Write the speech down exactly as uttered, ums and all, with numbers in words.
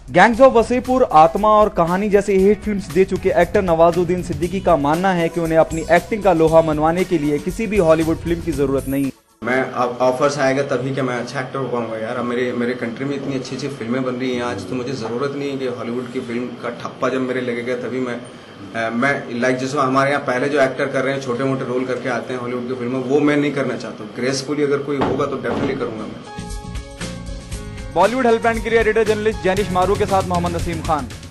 Gangs of Wasseypur, आत्मा और कहानी जैसी हिट फिल्म्स दे चुके एक्टर नवाजुद्दीन सिद्दीकी का मानना है कि उन्हें अपनी एक्टिंग का लोहा मनवाने के लिए किसी भी हॉलीवुड फिल्म की जरूरत नहीं। मैं अब ऑफर्स आएगा तभी क्या मैं अच्छा एक्टर हो पाऊंगा यार। अब मेरे मेरे कंट्री में इतनी अच्छी अच्छी फिल्में बन रही हैं आज, तो मुझे ज़रूरत नहीं है कि हॉलीवुड की फिल्म का ठप्पा जब मेरे लगेगा तभी मैं आ, मैं लाइक जैसे हमारे यहाँ पहले जो एक्टर कर रहे हैं छोटे मोटे रोल करके आते हैं हॉलीवुड की फिल्मों, वो मैं नहीं करना चाहता हूँ। ग्रेसफुली अगर कोई होगा तो डेफिनेटली करूँगा मैं। बॉलीवुड हेल्पलाइन के लिए एडिटर जर्नलिस्ट जैनिश मारू के साथ मोहम्मद नसीम खान।